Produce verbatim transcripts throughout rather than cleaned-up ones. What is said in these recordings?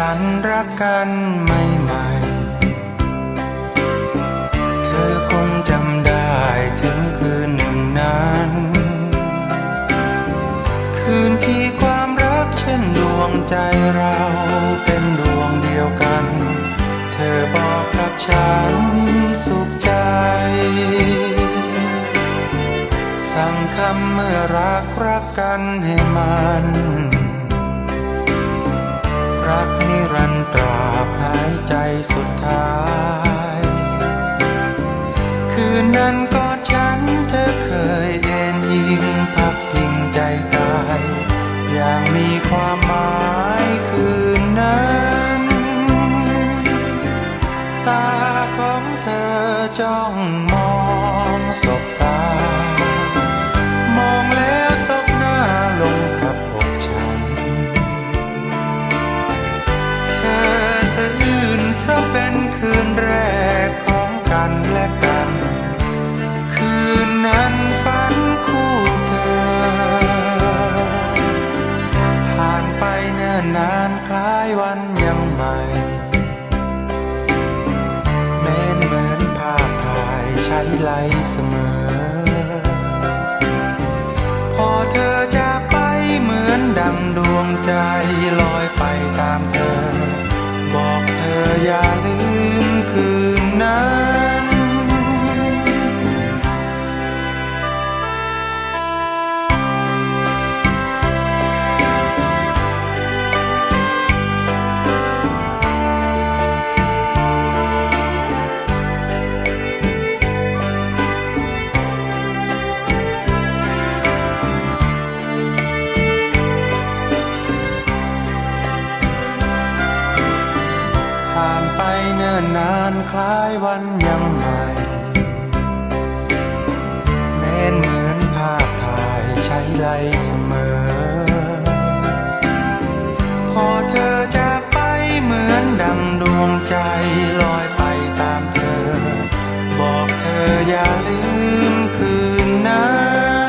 ฉันรักกันใหม่ๆเธอคงจำได้ถึงคืนหนึ่งนั้นคืนที่ความรักเช่นดวงใจเราเป็นดวงเดียวกันเธอบอกกับฉันสุขใจสั่งคำเมื่อรักรักกันให้มันรักนิรันดร์ตราบหายใจสุดท้ายคืนนั้นกอดฉันเธอเคยเอ็นอิงพักพิงใจกายอย่างมีความหมายคืนนั้นตาของเธอจ้องมองสบตามองแล้วซบหน้าลงกับอกฉันเธอสะอื้นเพราะเป็นคืนแรกของกันและกันคืนนั้นฝันคู่เธอผ่านไปเนิ่นนานคล้ายวันยังใหม่แม้นเหมือนภาพถ่ายใช้ไหลเสมอพอเธอจากไปเหมือนดังดวงใจลอยไปตามเธอบอกเธออย่าลืมคืนนั้นผ่านไปเนิ่นนานคล้ายวันยังใหม่แม้นเหมือนภาพถ่ายใช้ไหลเสมอพอเธอจากไปเหมือนดังดวงใจลอยไปตามเธอบอกเธออย่าลืมคืนนั้น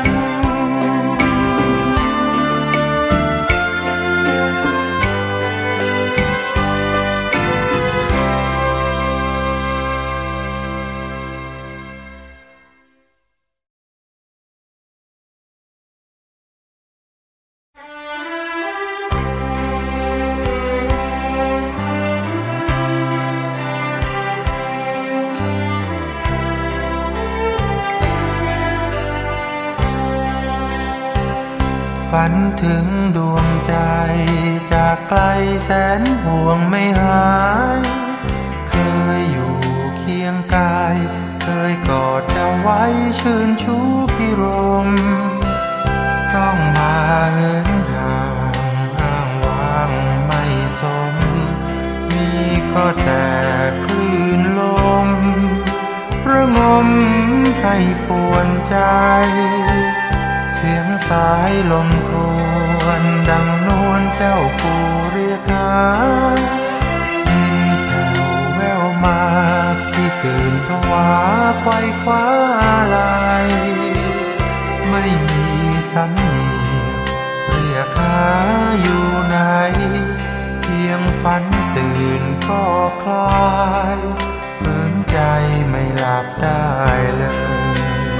ฝันถึงดวงใจจากไกลแสนห่วงไม่หายเคยอยู่เคียงกายเคยกอดจะไว้ชื่นชูพิรมต้องมาเหินห่างอ้างว้างไม่สมมีก็แต่คลื่นลมระงมให้ปวนใจเสียงสายลมครวญดังนวลเจ้าปู่เรียกหายินแผ่วแววมาที่ตื่นผวาไขว้คว้าลายไม่มีสัญญาเรียกหาอยู่ไหนเพียงฝันตื่นก็คลายฝืนใจไม่หลับได้เลย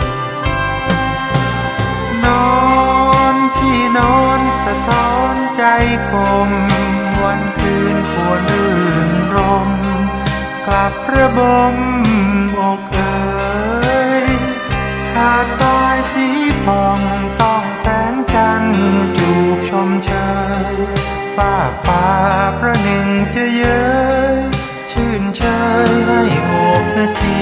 นอนพี่นอนสะท้อนใจคมวันคืนควรรื่นรมกลับระบมอกเอ๋ยหาดทรายสีผ่องต้องแสงจันทร์จูบชมเชยฟากฟ้าประหนึ่งจะเย้ยชื่นเชยให้โอบนาที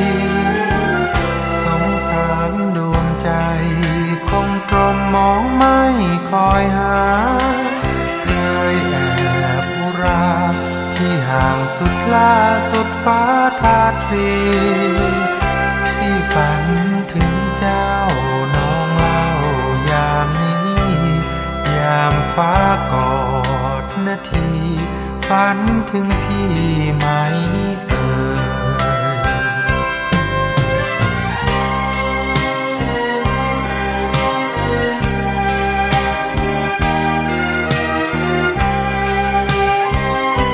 สงสารดวงใจคงกลมมองไม่คอยหาเคยแอบอุราที่ห่างสุดล่าสุดฟ้าธาตุฟีพี่ฝันถึงเจ้าน้องเล่ายามนี้ยามฟ้ากอดนาทีฝันถึงพี่ไหมเอ่ยเ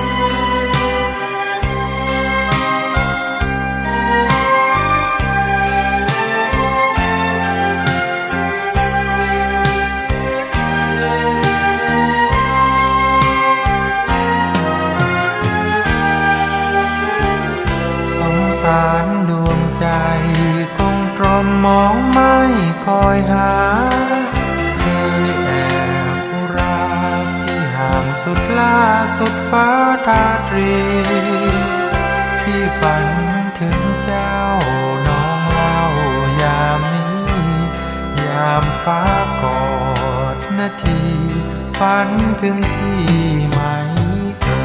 มมองไม่คอยหาเคยแอบอุราที่ห่างสุดล่าสุดฟ้าทาตรีพี่ฝันถึงเจ้าน้องเล่ายามนี้ยามฟ้ากอดนาทีฝันถึงพี่ไหมเอ่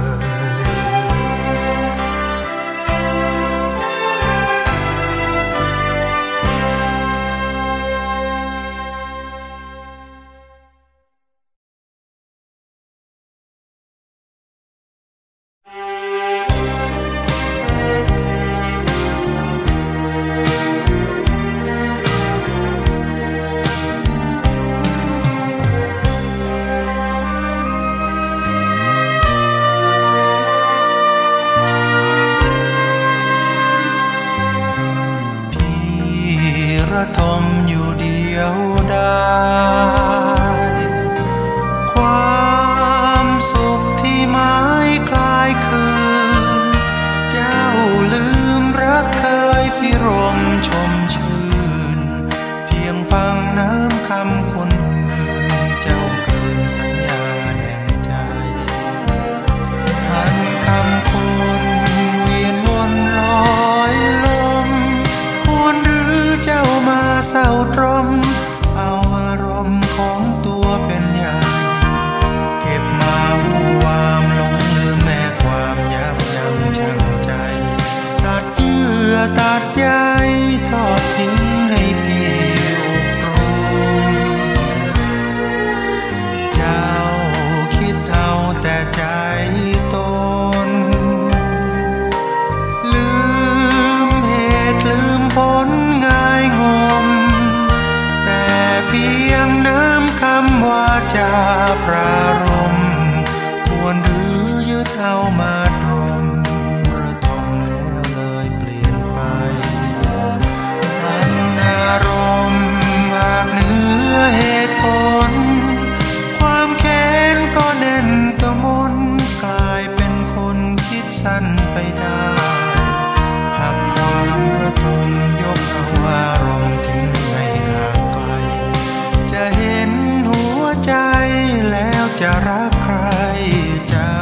ระทมอยู่เดียวดายความสุขที่หมายคล้ายคืนเจ้าลืมรักเคยพิรมชมชื่นเพียงฟังน้ำคำคนอื่นเจ้าคืนสัญญาแห่งใจพันคำคนเวียนวนลอยลมควรหรือเจ้ามาเศร้าตรมเอาอารมณ์ของตัวเป็นใหญ่เก็บมาหูวามหลงลืมแม่ความยับยั้งชั่งใจตัดเยื่อตัดใยทอดทิ้งให้พี่อบรมเจ้าคิดเอาแต่ใจตนลืมเหตุลืมผลง่ายงมแต่เพียงน้ำคำว่าจาปรารมควรหรือยึดเอามาตรมระทมแล้วเลยเปลี่ยนไปอันอารมณ์หากเหนือเหตุผลความแค้นก็แน่นกระมนกลายเป็นคนคิดสั้นไปได้หากความระทมยกเอาอารมณ์ทิ้งให้ห่างไกลจะเห็นหัวใจแล้วจะรักใครเจ้า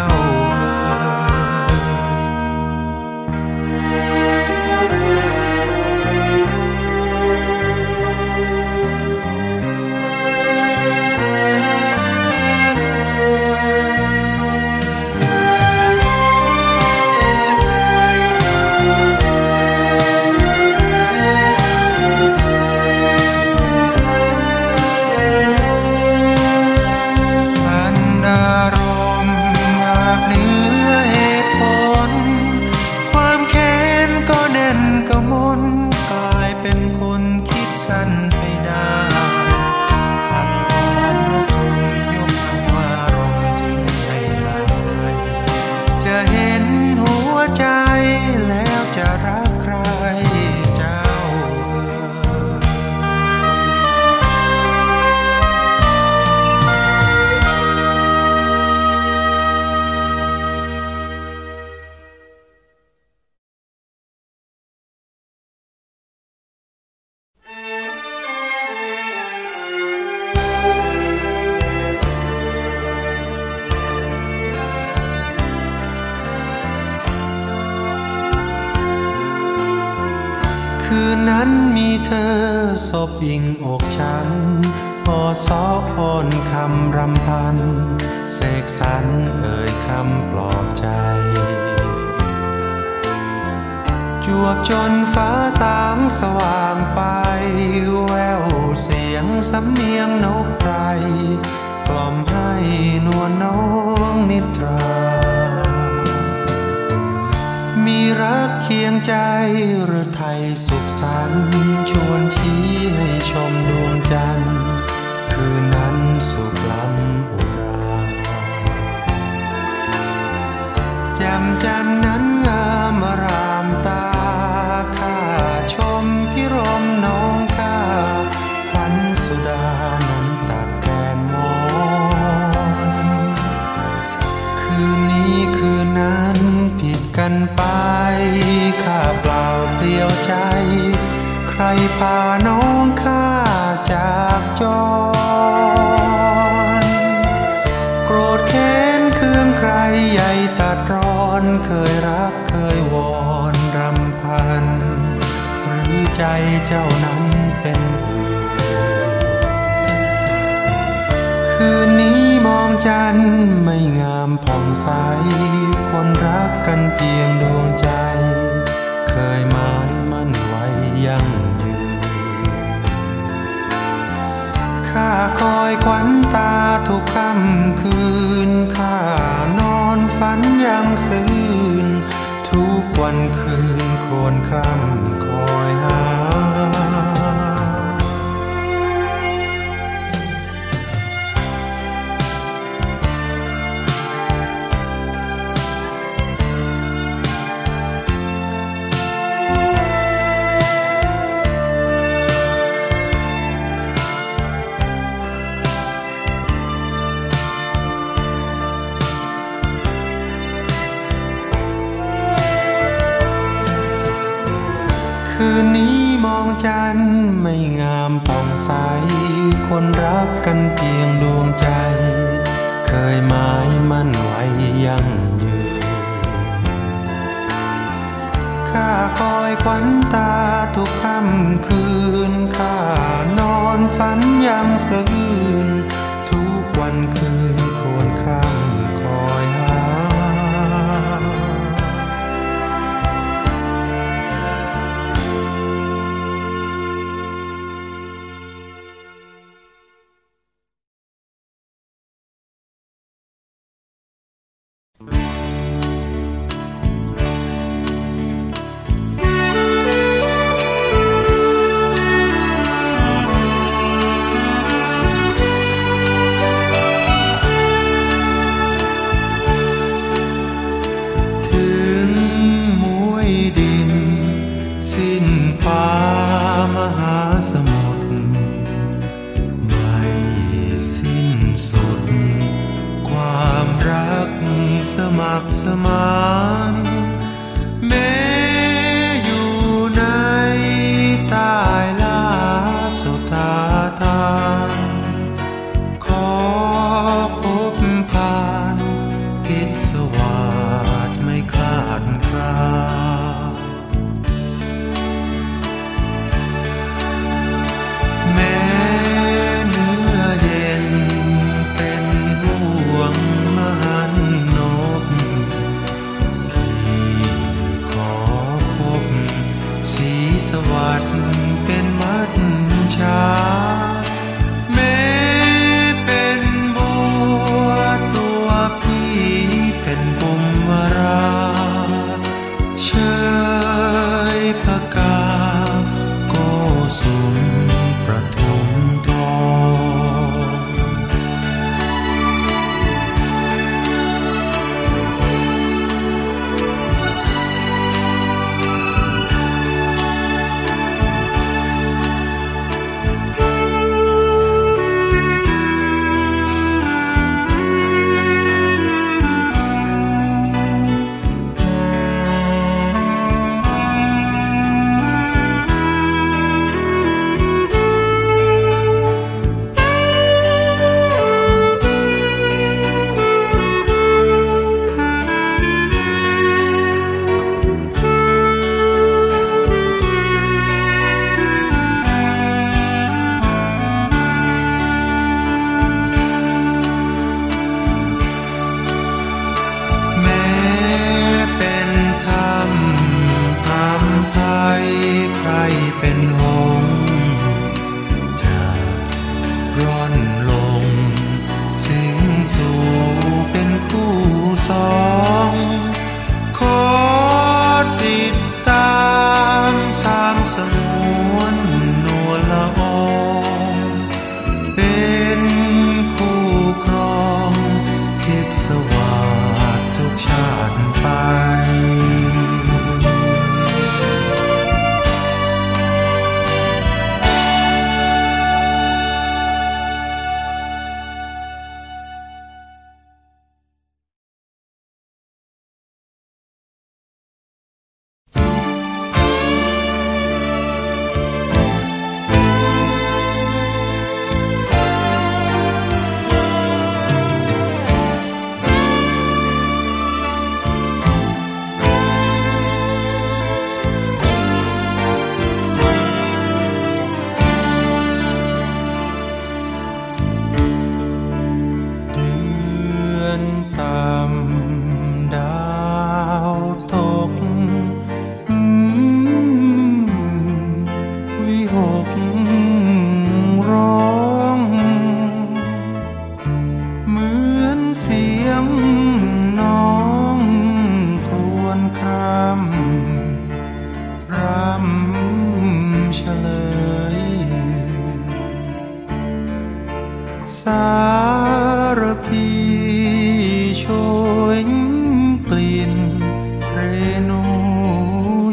สั้นไปได้หากความระทมยกเอาอารมณ์ทิ้งให้ห่างไกลจะเห็นหัวใจแล้วจะรักใครเจ้าคืนนั้นมีเธอศพอิงอกฉันพอซออ่อนคำรำพันเสกสรรเอ่ยคำปลอบใจจวบจนฟ้าสางสว่างไปแววเสียงสำเนียงนกไพรกล่อมให้นวลน้องนิทรามีรักเคียงใจหรือไทยสุขสันต์ชวนชี้ให้ชมดวงจันทร์คืนนั้นสุขล้ำอุรา แจ่มจันทร์นั้นงามอารามตาข้าชมพิรมน้องข้าขวัญสุดานั้นตักแทนมอนคืนนี้คืนนั้นผิดกันไปข้าเปล่าเปลี่ยวใจใครรพาน้องข้าจากจรโกรธแค้นเคืองใครใหญ่ตัดร้อนเคยรักเคยวอนรำพันหรือใจเจ้านั้นเป็นอื่นคืนนี้มองจันทร์ไม่งามผ่องใสคนรักกันเพียงดวงใจเคยหมายมั่นไว้ยั่งยืนข้าคอยขวัญตาทุกค่ำคืนข้านอนฝันยังซื่นทุกวันคืนครวญคร่ำคอยหาคืนนี้มองจันทร์ไม่งามผ่องใสคนรักกันเพียงดวงใจเคยหมายมั่นไว้ยั่งยืนข้าคอยขวัญตาทุกค่ำคืนข้านอนฝันยังซื่นทุกวันคืนครวญคร่ำคอยหาสมัครสมานแม้อยู่ในใต้ล่าสุธาทานขอพบผ่านพิศวาสไม่คลาดคลาแม้เนื้อเย็นเป็นห่วงมหันนบพี่ขอพบสีสวัสดิ์เป็นมัจฉาแม้เป็นบัวตัวพี่เป็นปุมราเชิญ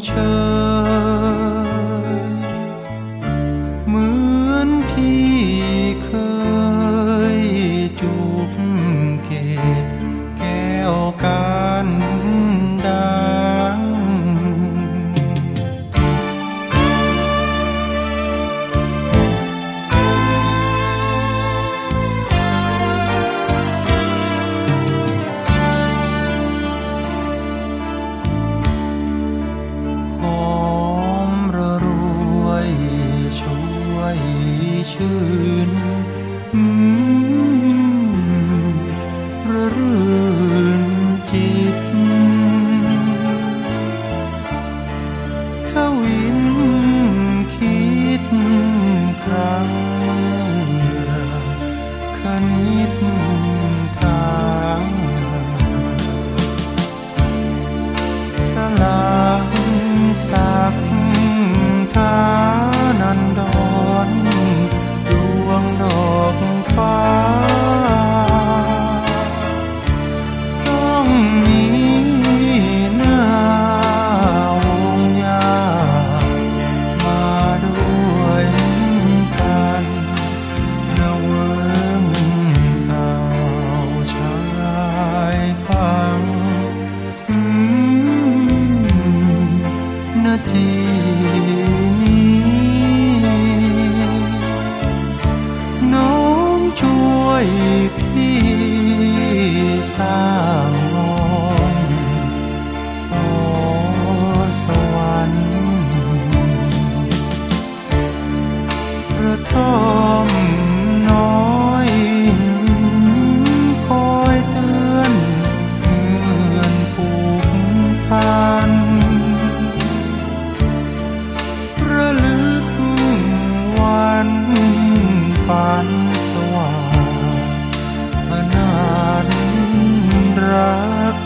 เชยเหมือนที่เคยจูบเกศแก้วกันดังชื่นระรื่นจิตถ้าวินคิดครั้งเมื่อคณิตทางสลายสักทานันดรดวงดอกฟ้าต้องมีหน้าวงยามาด้วยกันนาเวิร์มเอาชายฟังนาทีพี่สร้างห้องโอ้สวรรค์กระท่อมน้อยคอยเตือนเพื่อนผูกพันระลึกวันฝันสว่างรัก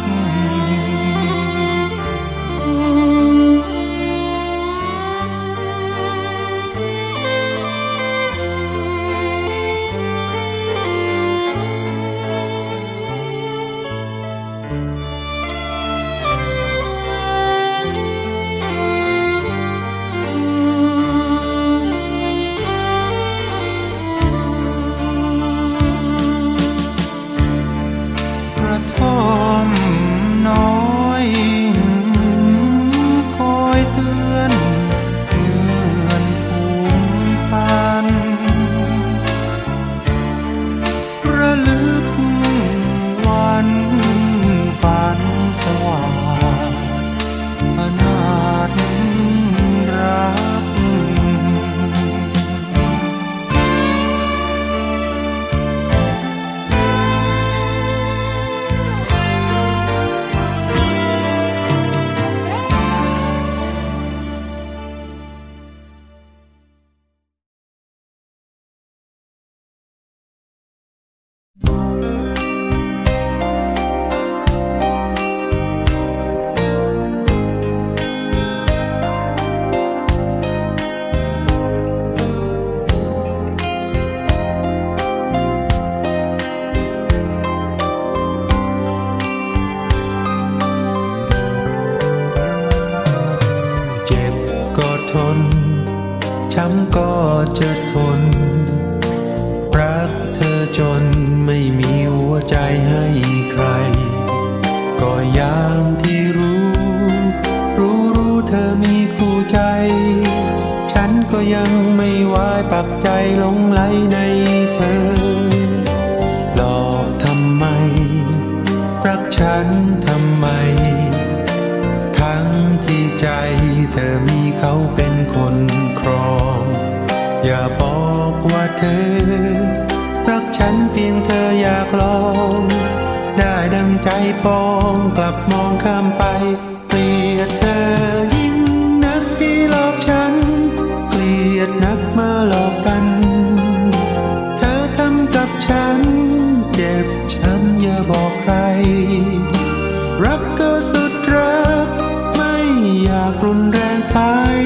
ช้ำก็จะทนรักเธอจนไม่มีหัวใจให้ใครก็ยามที่รู้รู้รู้เธอมีคู่ใจฉันก็ยังไม่วายปักใจหลงไหลในเธอหลอกทำไมรักฉันทำไมทั้งที่ใจเธอมีเขาเป็นคนครองอย่าบอกว่าเธอรักฉันเพียงเธออยากลองได้ดังใจปองกลับมองข้ามไปเกลียดเธอยิ่งนักที่หลอกฉันเกลียดนักมาหลอกกันเธอทำกับฉันเจ็บช้ำอย่าบอกใครรักก็สุดรักไม่อยากรุนแรงไป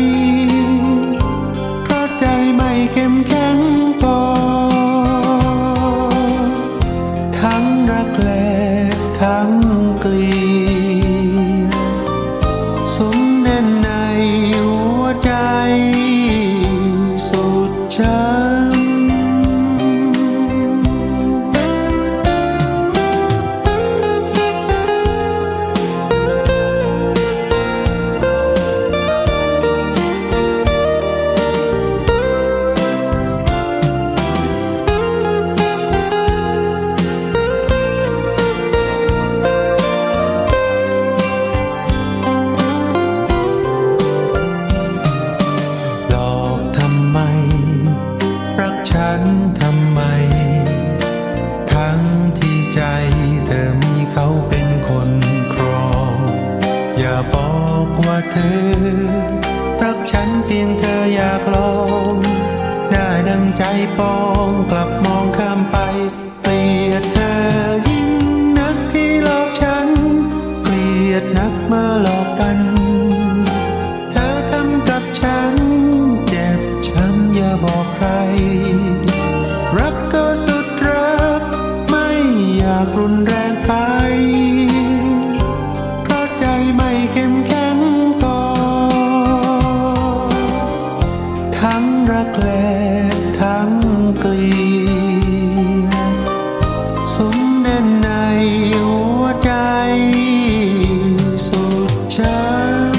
เพราะใจไม่เข้มแข็งพอทั้งรักและทั้งเกลียดาบอกว่าเธอรักฉันเพียงเธออยากลองได้ดังใจปองกลับมองข้ามไปเกลียดเธอยิ่งนักที่หลอกฉันเกลียดนักมาหลอกกันเธอทำกับฉันเจ็บช้ำอย่าบอกใครรักก็สุดรักไม่อยากรุนแรงไปเพราะใจไม่เข้มแข็งพอทั้งรักและทั้งเกลียดสุมแน่นในหัวใจสุดช้ำ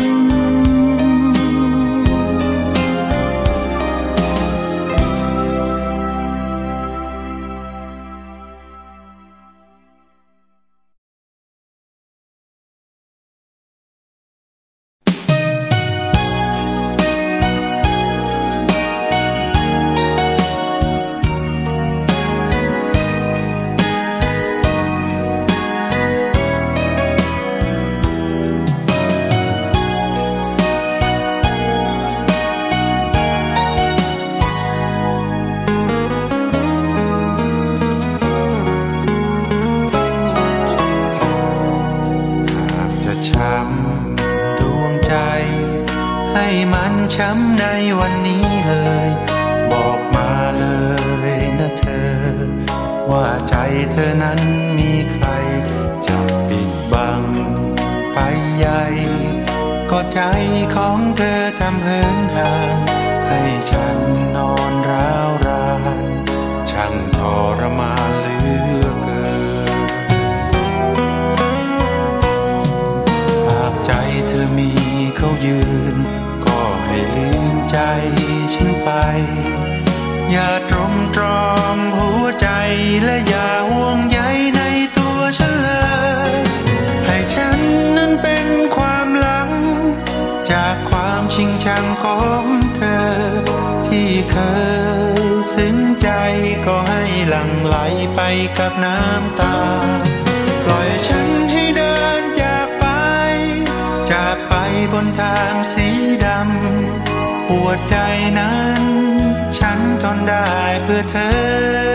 ให้มันช้ำในวันนี้เลยบอกมาเลยนะเธอว่าใจเธอนั้นมีใครจะปิดบังไปใหญ่ก็ใจของเธอทำเหินห่างให้ฉันนอนร้าวรานช่างทรมานเหลือเกินหากใจเธอมีเขายืนให้ลืมใจฉันไปอย่าตรมตรอมหัวใจและอย่าห่วงใยในตัวฉันเลยให้ฉันนั้นเป็นความหลังจากความชิงชังของเธอที่เคยซึ้งใจก็ให้หลั่งไหลไปกับน้ำตาปล่อยฉันให้เดินจากไปจากไปบนทางสีดำปวดใจนั้นฉันทนได้เพื่อเธอ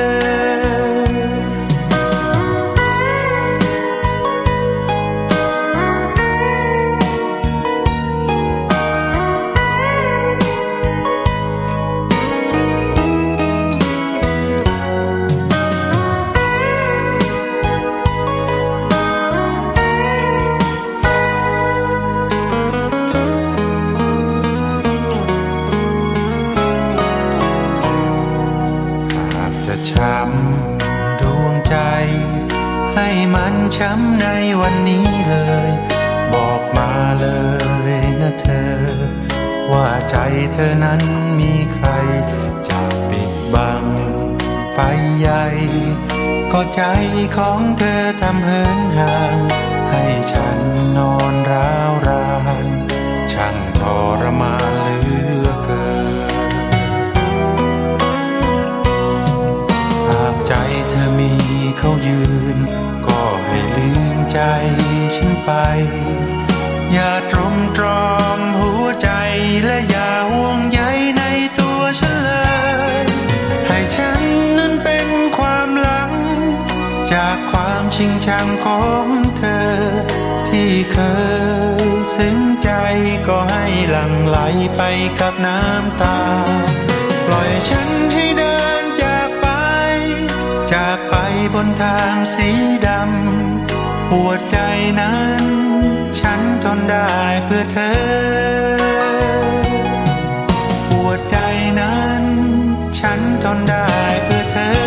ช้ำดวงใจให้มันช้ำในวันนี้เลยบอกมาเลยนะเธอว่าใจเธอนั้นมีใครจะปิดบังไปใหญ่ก็ใจของเธอทำเหินห่างให้ฉันนอนร้าวรานช่างทรมานเหลือเกินใจเธอมีเขายืนก็ให้ลืมใจฉันไปอย่าตรมตรอมหัวใจและอย่าห่วงใยในตัวฉันเลยให้ฉันนั้นเป็นความหลังจากความชิงชังของเธอที่เคยซึ้งใจก็ให้หลั่งไหลไปกับน้ำตาปล่อยฉันให้เดินจากไปจากไปบนทางสีดำปวดใจนั้นฉันทนได้เพื่อเธอปวดใจนั้นฉันทนได้เพื่อเธอ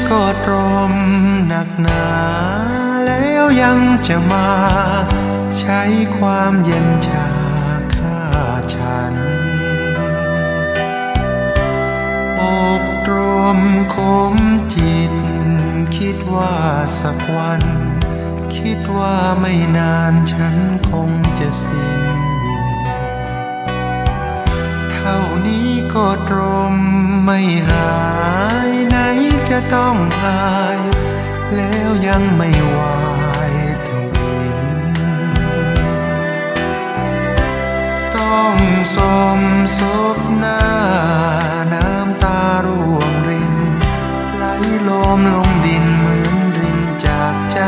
ก็ตรมหนักหนาแล้วยังจะมาใช้ความเย็นชาฆ่าฉันอกตรมขมจิตคิดว่าสักวันคิดว่าไม่นานฉันคงจะสิ้นเท่านี้ก็ตรมไม่หายไหนจะต้องหายแล้วยังไม่วายทวินต้องสมซบหน้าน้ำตาร่วงรินไหลลมลงดินเหมือนรินจากใจ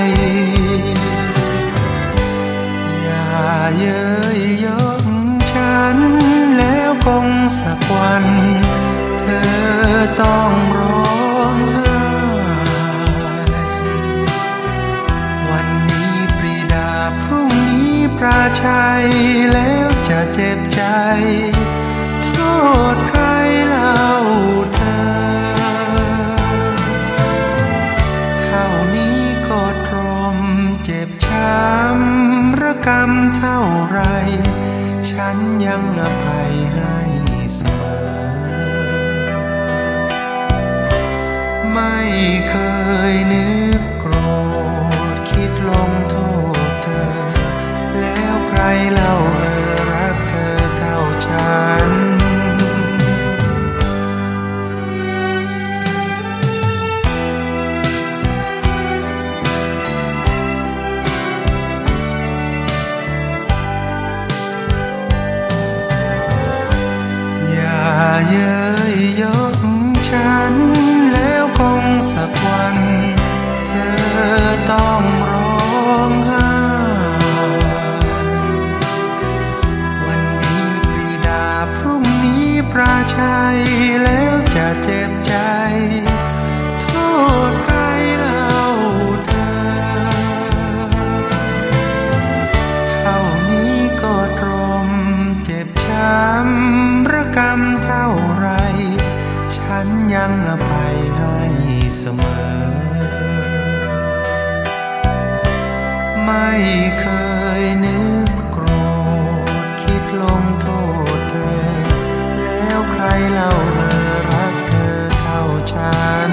อย่าเย้ยยกฉันแล้วคงสักวันเธอต้องร้องไห้วันนี้ปรีดาพรุ่งนี้ปราชัยแล้วจะเจ็บใจโทษใครเล่าเธอเท่านี้ก็ตรมเจ็บช้ำระกำเท่าไรฉันยังอภัยให้เสมอไม่เคยนึกโกรธคิดลงโทษเธอแล้วใครเล่าเออรักเธอเท่าฉันอย่าเย้ยยกฉันแล้วคงสักวันเธอต้องร้องไห้วันนี้ปรีดาพรุ่งนี้ปราชัยแล้วจะเจ็บใจโทษใครเล่าเธอเท่านี้ก็ตรมเจ็บช้ำระกำเท่าไรฉันยังอภัยให้เสมอไม่เคยนึกโกรธคิดลงโทษเธอแล้วใครเล่าเออรักเธอเท่าฉัน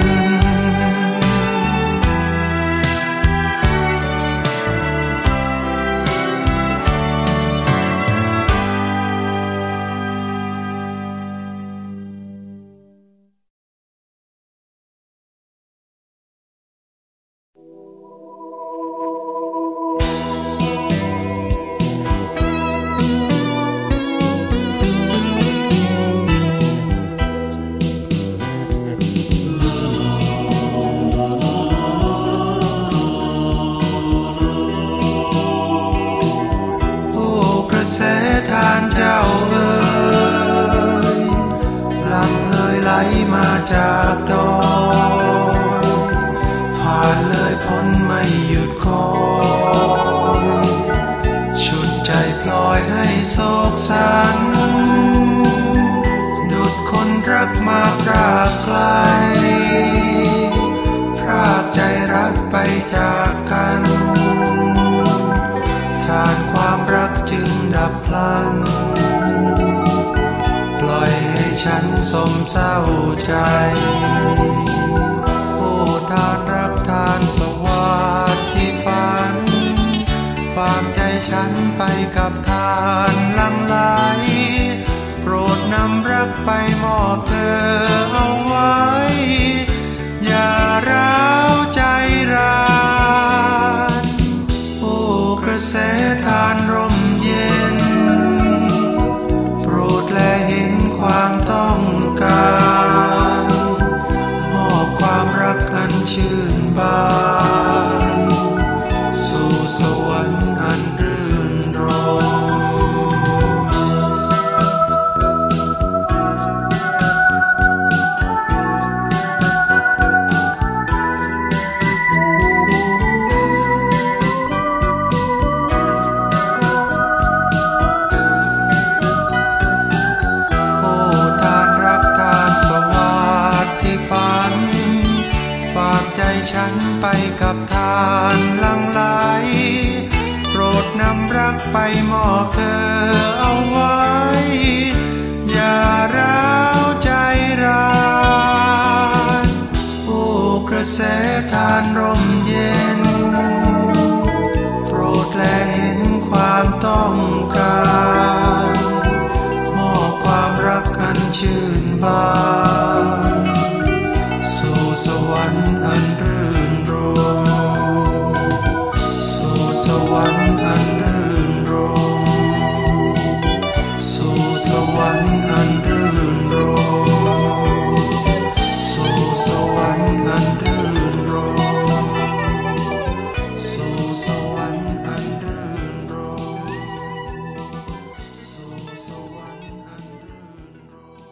มาจากดอยผ่านเลยพ้นไม่หยุดคอยฉุดใจพลอยให้โศกสันดุจคนรักมาพรากไกลพรากใจรักไปจากกันทานความรักจึงดับพลันปล่อยให้ฉันสมเศร้าใจโอ้ทานรักทานสวัสดิ์ที่ฝันฝากใจฉันไปกับทานลังไหลโปรดนำรักไปมอบเธอเอาไว้อย่าร้าวใจร้านโอ้กระแสทานร่มเย็นโปรดแลเห็นความต้องการมอบความรักอันชื่นบานสู่สวรรค์อันรื่นรมไปมอบเธอเอาไว้อย่าร้าวใจร้ายโอ้กระแสทานร่มเย็นโปรดแลเห็นความต้องการมอบความรักอันชื่นบานสู่สวรรค์อันรื่นรมสู่สวรรค์อันรื่นรมสู่สวรรค์อันรื่นรมสู่สวรรค์อันรื่นรมสู่สวรรค์อันรื่นรมสู่สวรรค์อันรื่นรม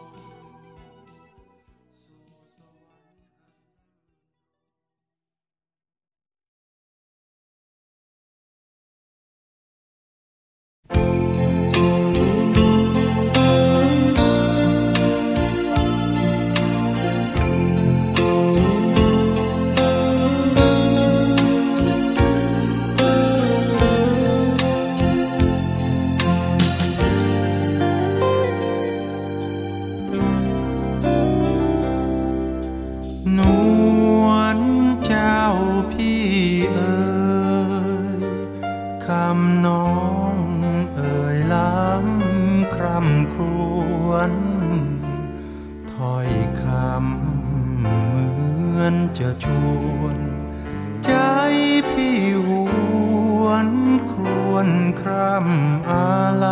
นวลเจ้าพี่เอ๋ยคำน้องเอ่ยล้ำคร่ำครวญถ้อยคำเหมือนจะชวนใจพี่หวนครวญคร่ำอะไร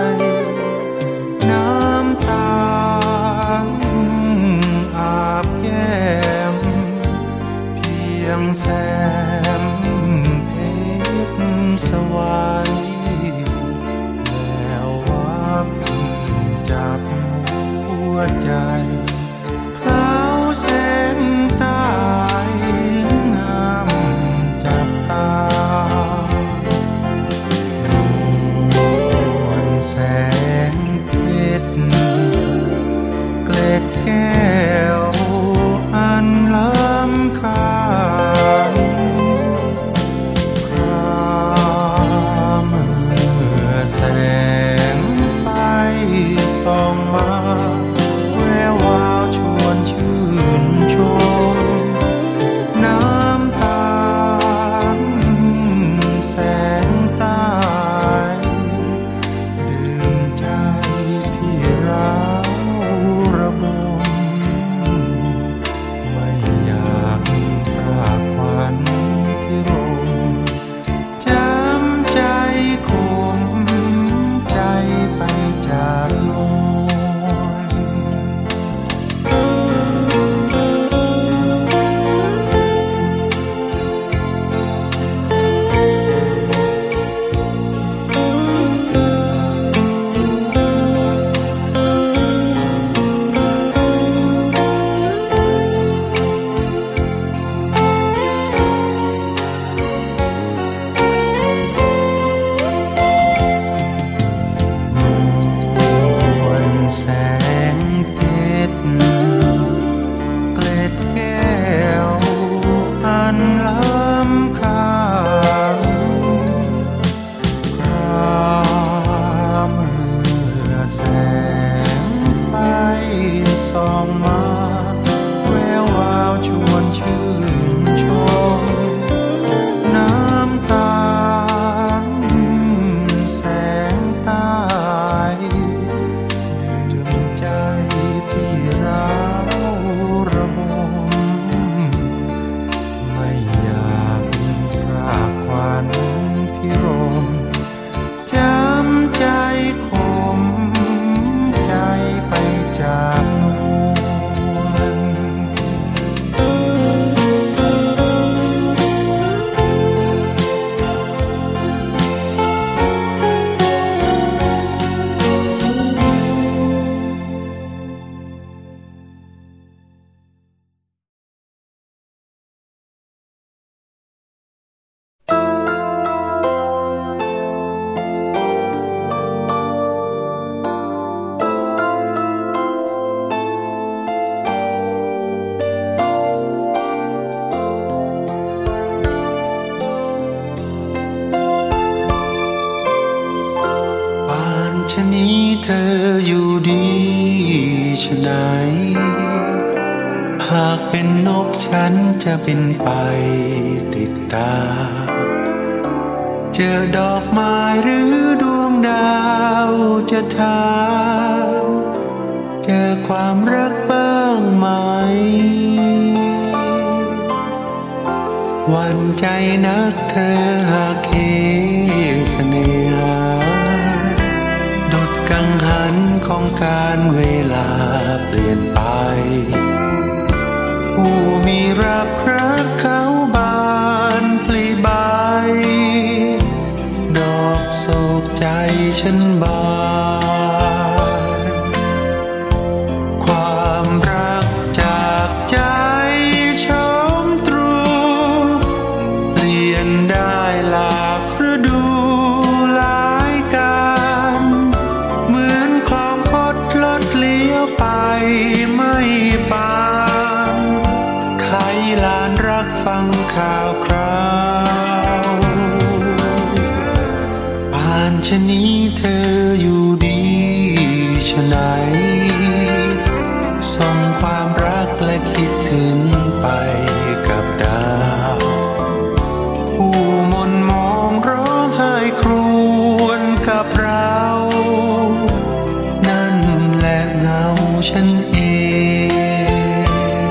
น้ำตาอาบแก้มเพียงแสมเพชรสวายแล้วว่าพี่จับหัวใจคล้าวแสงตายงามจับตานวลแสงเพชรเกล็ดแก้วอันล้ำค่าคราวนี้เธออยู่ดีฉะไหนหากเป็นนกฉันจะบินไปติดตามเจอดอกไม้หรือดวงดาวจะถามเจอความรักบ้างไหมหวั่นใจนักเธอหากเหเสน่หาดุจกังหันของการเวลาเปลี่ยนไปผู้มีรักรักเขาบานพลีใบดอกโศกใจฉันบานความรักจากใจชมตรูเปลี่ยนได้หลากฤดูหลายการเหมือนคลองคดลดเลี้ยวไปไม่ปานใครลานรักฟังข่าวคราวป่านชะนี้เธออยู่ดีฉะไหนส่งความรักและคิดถึงไปกับดาวผู้มนมองร้องไห้ครวญกับเรานั่นแหละเงาฉันเอง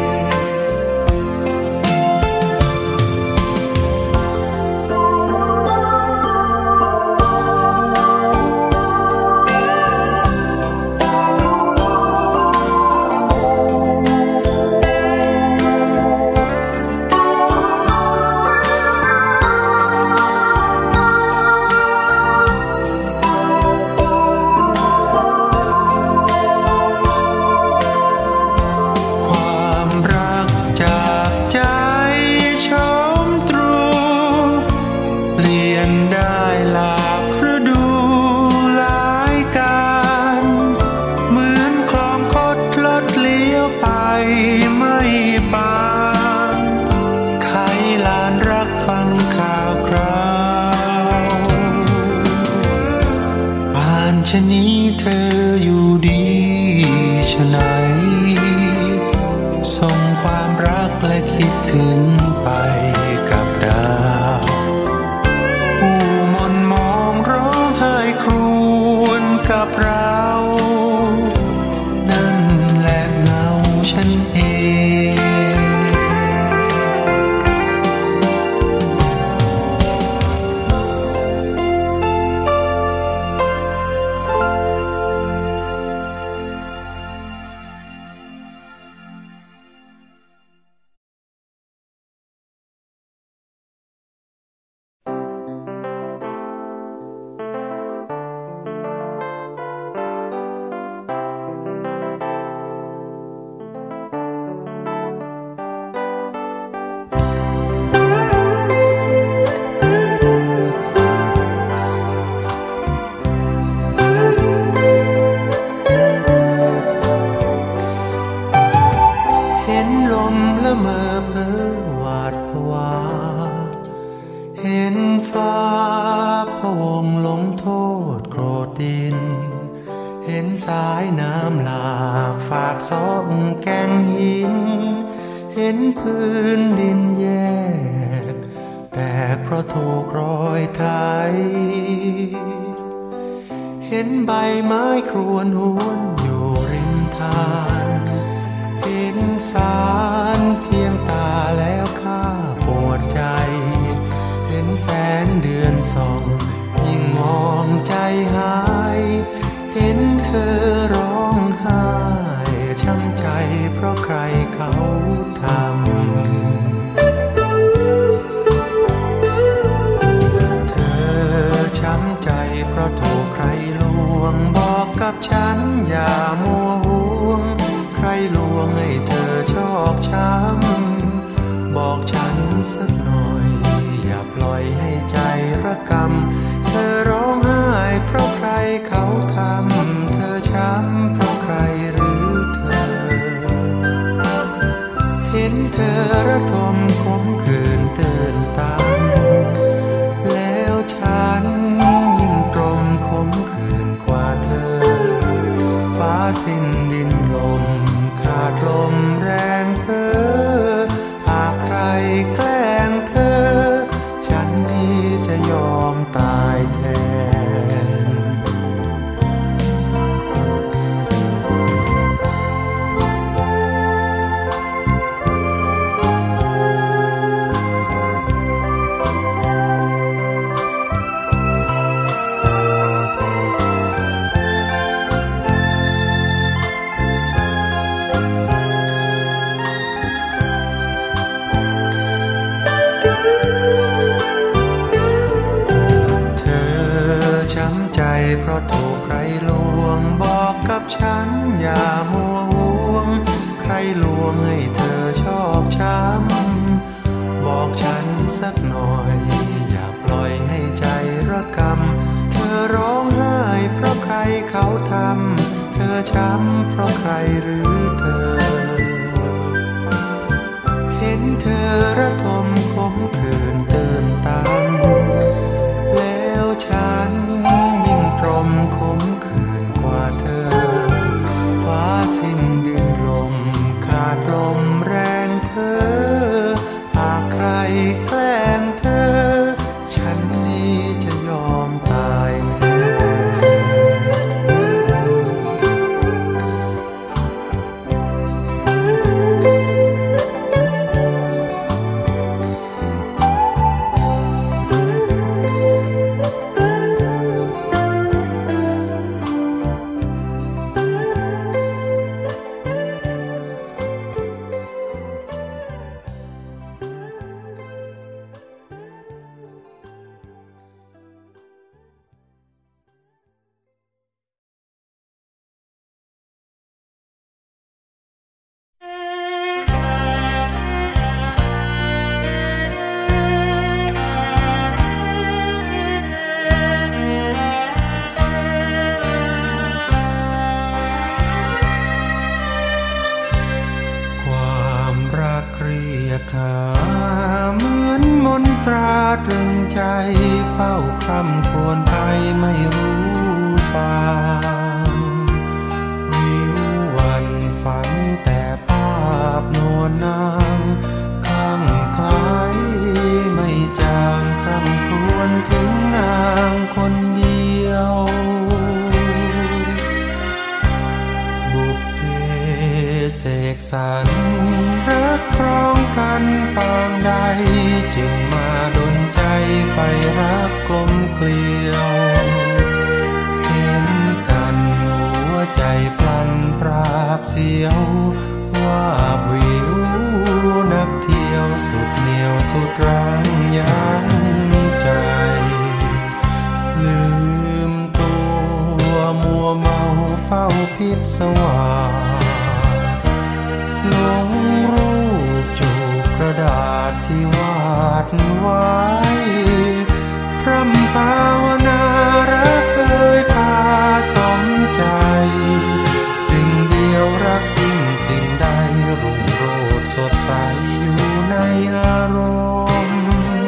ชะนี้เธออยู่ดีฉะไหนส่งความรักและคิดถึงไปกับดาวผู้มนมองร้องไห้ครวญกับเรานั่นแหละเงาฉันเองเมื่อเพ้อหวาดผวาเห็นฟ้าพะวงลงโทษโกรธดินเห็นสายน้ำหลากฝากซอกแก้งหินเห็นพื้นดินแยกแตกเพราะถูกรอยไถเห็นใบไม้ครวนหวนอยู่ริมทานเห็นสารเพียงตาแล้วข้าปวดใจเห็นแสงเดือนส่องยิ่งมองใจหายเห็นเธอร้องไห้ช้ำใจเพราะใครเขาทำเธอช้ำใจเพราะถูกใครลวงบอกกับฉันอย่ามัวห่วงใครลวงให้เธอชอกช้ำบอกฉันสักหน่อยอย่าปล่อยให้ใจระกำเธอร้องไห้เพราะใครเขาทำเธอช้ำเพราะใครหรือเธอเห็นเธอระทมขมขื่นตื่นตันแล้วฉันยิ่งตรมขมขื่นกว่าเธอเพราะถูกใครลวงบอกกับฉันอย่ามัวห่วงใครลวงให้เธอชอกช้ำบอกฉันสักหน่อยอย่าปล่อยให้ใจระกำเธอร้องไห้เพราะใครเขาทำเธอช้ำเพราะใครหรือเธอเห็นเธอระทมขมขื่นตื่นตันแล้วฉันยิ่งตรมขมขื่นกว่าเธอฟ้าสิ้นดินลมขาดลมแรงเพ้อหากใครแกล้งเธอฉันนี้จะยอมตายแทขาเหมือนมนตราตรึงใจเฝ้าคร่ำครวญไปไม่รู้สางวิววันฝันแต่ภาพนวลนางข้างคล้ายไม่จางคร่ำครวญถึงนางคนเดียวบุพเพเสกสรรรักครองกันปางใดจึงมาดลใจไปรักกลมเกลียวเห็นกันหัวใจพลันปราบเสียวว่าวิวนักเที่ยวสุดเหนียวสุดรั้งยังใจลืมตัวมัวเมาเฝ้าพิศวาหลงรูปจูบกระดาษที่วาดไว้พร่ำภาวนารักเอ่ยพาสมใจสิ่งเดียวรักยิ่งสิ่งใดรุ่งโรจน์สดใสอยู่ในอารมณ์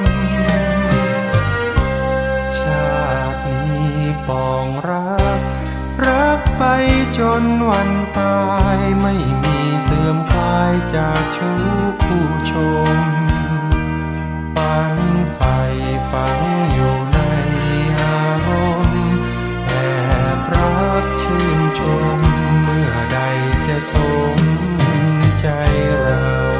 ชาตินี้ปองรักรักไปจนวันตายไม่มีเสื่อมคลายจากชู้ผู้ชมฝันใฝ่ฝังอยู่ในอารมณ์แอบรักชื่นชมเมื่อใดจะสมใจเรา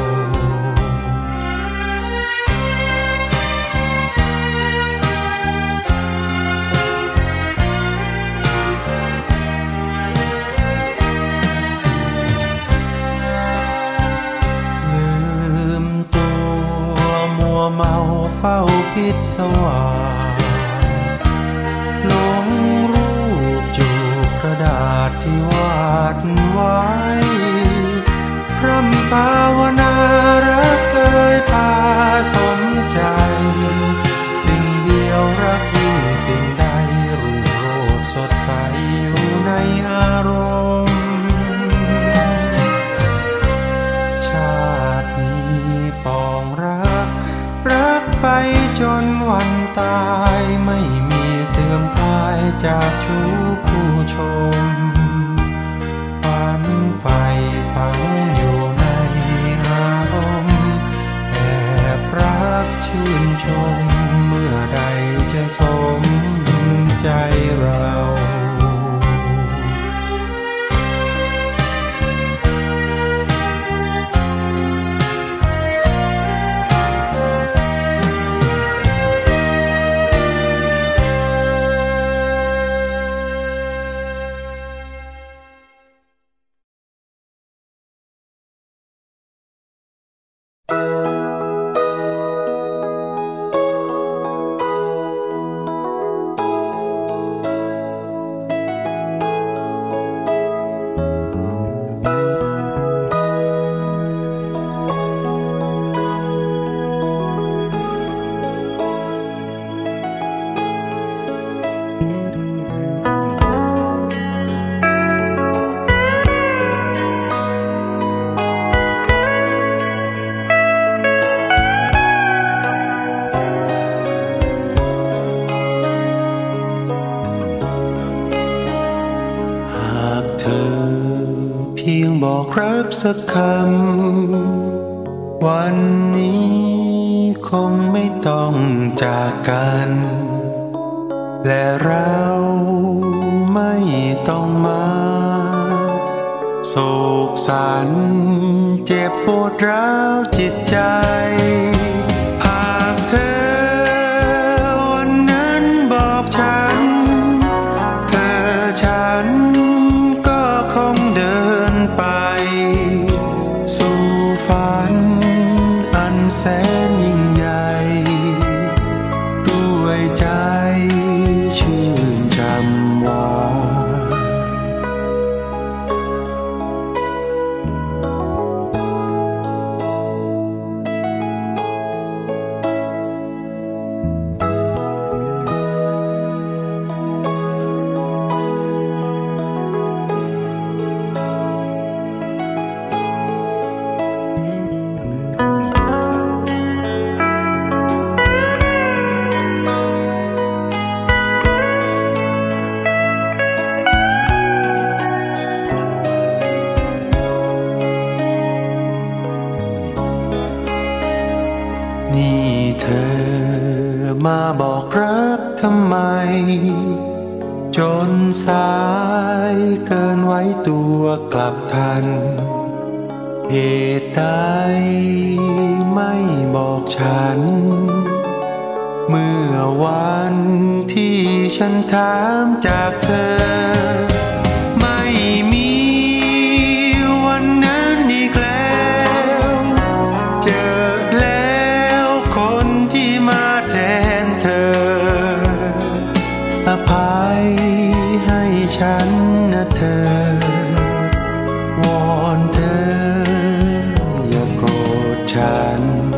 เมาเฝ้าพิศวาหลงรูปจูบกระดาษที่วาดไว้พร่ำภาวนารักเอ่ยพาสมใจสิ่งเดียวรักยิ่งสิ่งใดรุ่งโรจน์สดใสอยู่ในอารมณ์ชาตินี้ปองรักรักไปจนวันตายไม่มีเสื่อมคลายจากชู้คู่ชมฝันใฝ่ฝังอยู่ในอารมณ์แอบรักชื่นชมเมื่อใดจะสมใจเราเบอกรักสักคำวันนี้คงไม่ต้องจากกันและเราไม่ต้องมาโศกสันเจ็บปวดร้าวจิตใจหากเธอวันนั้นบอกฉันเธอฉันก็คงเดินไปสู่ฝันอันแสนยิ่งใหญ่ด้วยใจชื่นจำว่านี่เธอมาบอกรักทำไมจนสายเกินไว้ตัวกลับทันเหตุใดไม่บอกฉันเมื่อวันที่ฉันถามจากเธอไม่มีวันนั้นอีกแล้วเจอแล้วคนที่มาแทนเธออภัยให้ฉันนะเธอวอนเธออย่าโกรธฉัน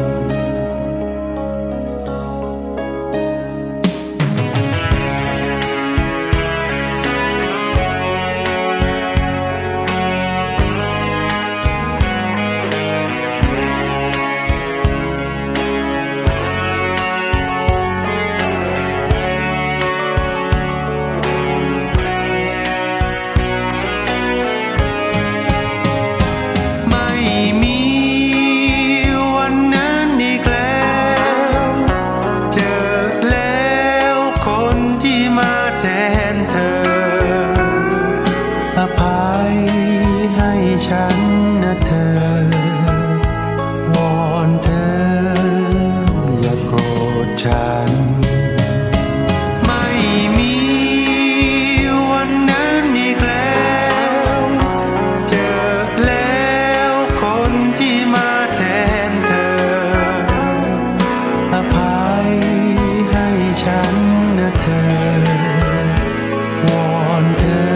อภัยให้ฉันนะเธอวอนเธออย่าโกรธฉันไม่มีวันนั้นอีกแล้วเจอแล้วคนที่มาแทนเธออภัยให้ฉันนะเธอวอนเธอ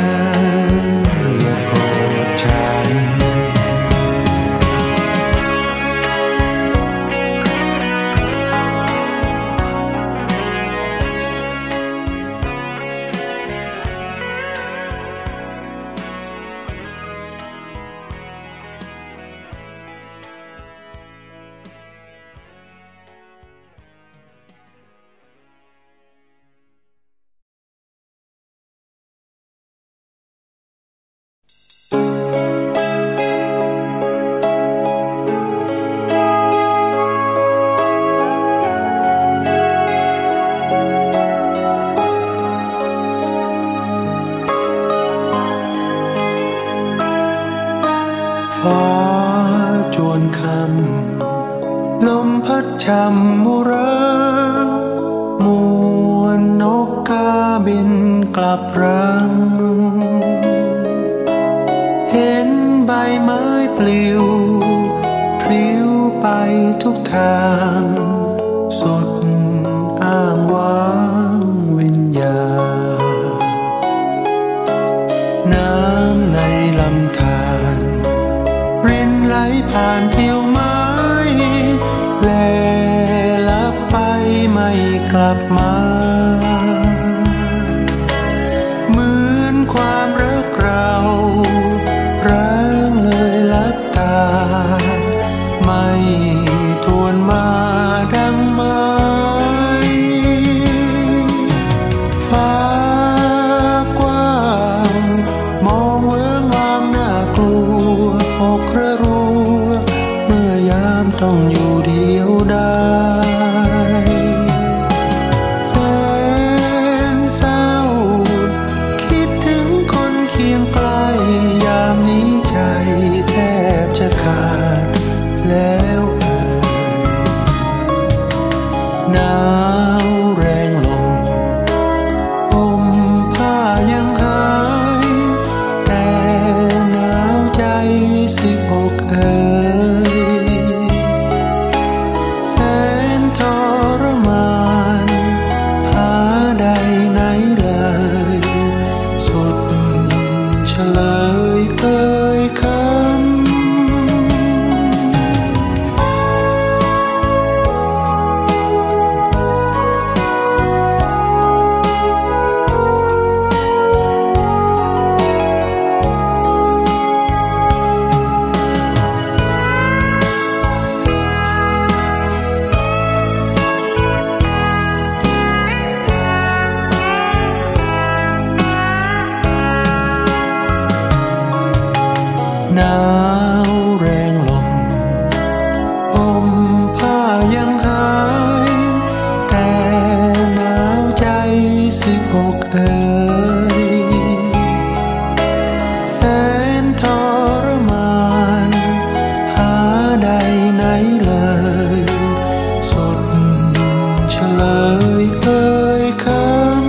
ฟ้าจวนคำลมพัดช่ำมุระมวลนกกาบินกลับรังเห็นใบไม้ปลิวพลิ้วไปทุกทางสุดอ้างว้างวิญญาณน้ำในลำธารรินไหลผ่านเที่ยวไม้แลลับไปไม่กลับมาเหมือนความรักเราร้างเลยลับตาไม่ทวนมาอกเอ่ยแสนทรมานหาใดไหนเลยสุดเฉลยเอ่ยคำ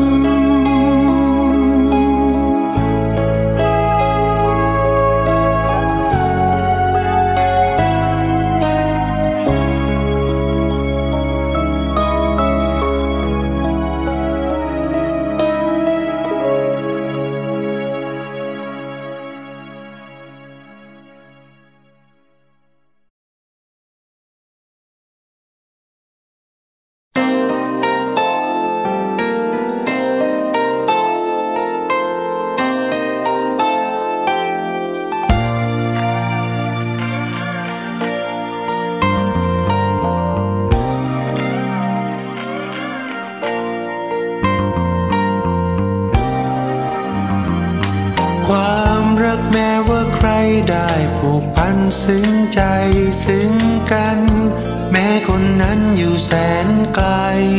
ความรักแม้ว่าใครได้ผูกพันซึ้งใจซึ้งกันแม้คนนั้นอยู่แสนไกล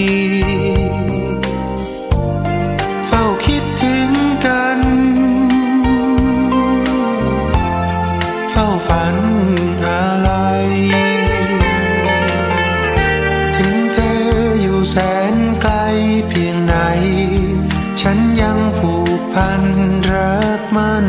เฝ้าคิดถึงกันเฝ้าฝันอะไรถึงเธออยู่แสนไกลเพียงไหนฉันยังผูกพันรักมัน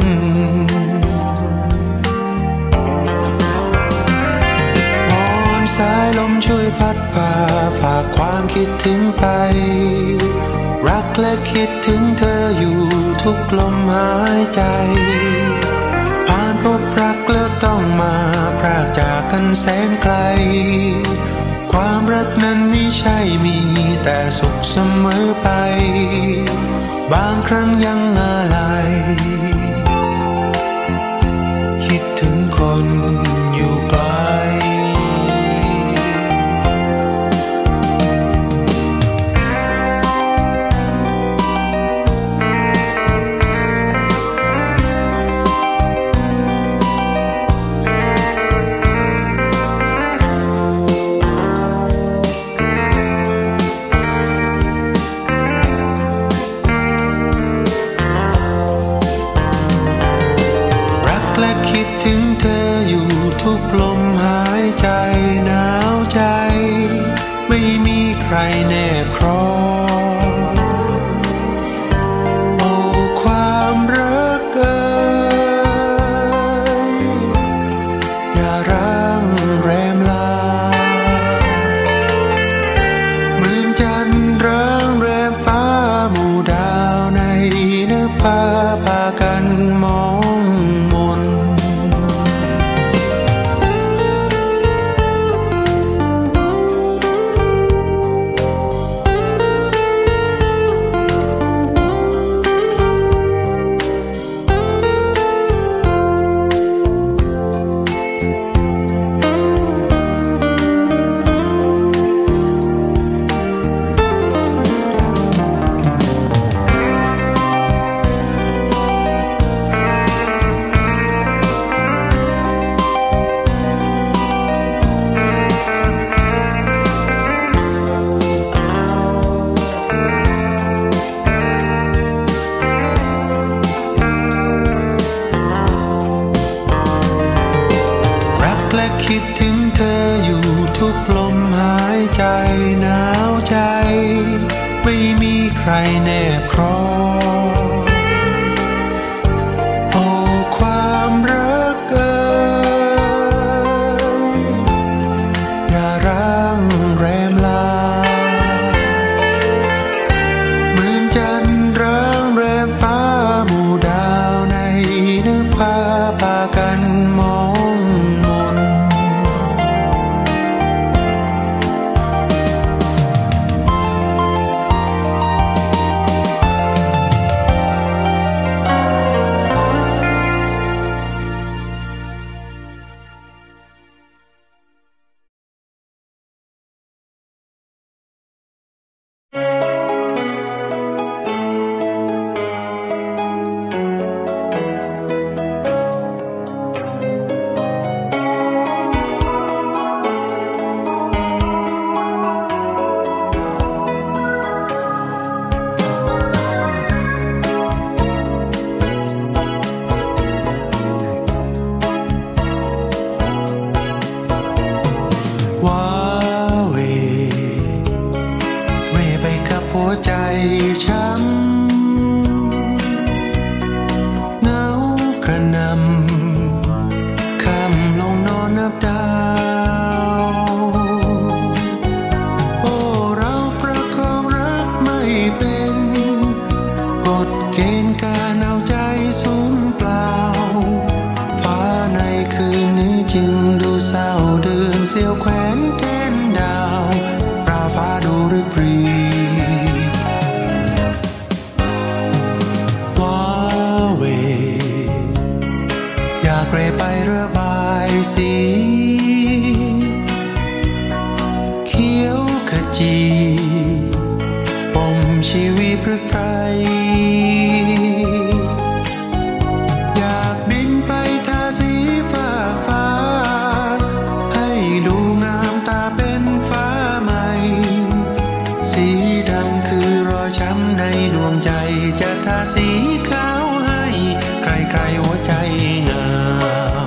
วอนสายลมช่วยพัดพาฝากความคิดถึงไปรักและคิดถึงเธออยู่ทุกลมหายใจผ่านพบรักแล้วต้องมาพรากจากกันแสนไกลความรักนั้นไม่ใช่มีแต่สุขเสมอไปบางครั้งยังอะไรคิดถึงคนอยู่ไกลและคิดถึงเธออยู่ทุกลมหายใจหนาวใจไม่มีใครแนบครองโอ้ความรักเอ่ยอย่าร้างแรมลาเหมือนจันทร์ร้างแรมฟ้าหมู่ดาวในเนื้อผ้าพากันมองและคิดถึงเธออยู่ทุกลมหายใจหนาวใจไม่มีใครแนบครองโอ้ความรักเอ่ยอย่าร้างแรมลาเหมือนจันทร์ร้างแรมฟ้าหมู่ดาวในเนื้อผ้าพากันมองช้ำเหงากระหน่ำค่ำลงนอนนับดาวโอ้เราประคองรักไม่เป็นกฎเกณฑ์การเอาใจสูญเปล่าฟ้าในคืนนี้จึงดูเศร้าเดือนเสียวแขวนแทนดาวราฟ้าดูริบรีว้าเวอยากเรไประบายสีเขียวขจีปมชีวิตพฤกษ์ไพรอยากบินไปทาสีฟ้าฟ้าให้ดูงามตาเป็นฟ้าใหม่สีดำคือรอยช้ำในดวงใจจะทาสีขาวให้ใครๆหัวใจงาม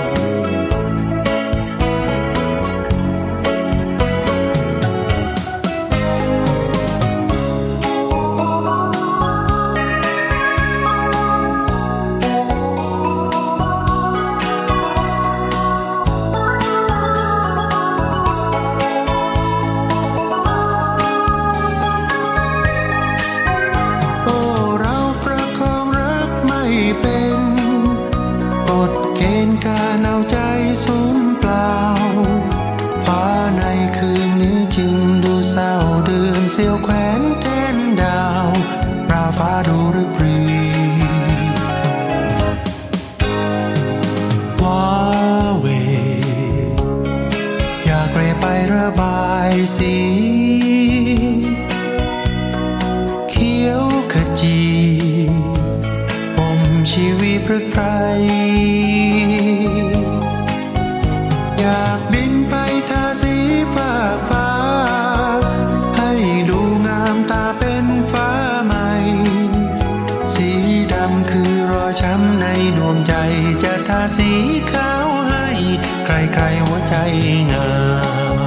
เป็นกฎเกณฑ์การเอาใจสูญเปล่าฟ้าในคืนนี้จึงดูเศร้าเดือนเสียวแขวนแทนดาวราฟ้าดูริบรีว้าเวอยากเรไประบายสีเขียวขจีชีวิตพฤกษ์ไพรอยากบินไปทาสีฟ้าฟ้าให้ดูงามตาเป็นฟ้าใหม่สีดำคือรอยช้ำในดวงใจจะทาสีขาวให้ใครๆหัวใจงาม